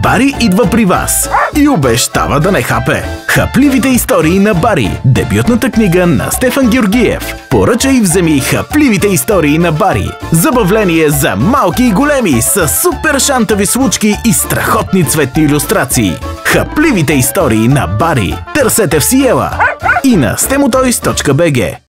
Бари идва при вас и обещава да не хапе. Хапливите истории на Бари. Дебютната книга на Стефан Георгиев. Поръчай и вземи Хапливите истории на Бари. Забавление за малки и големи с супер шантави случки и страхотни цветни илюстрации. Хапливите истории на Бари. Търсете в Сиела и на stemotoys.bg.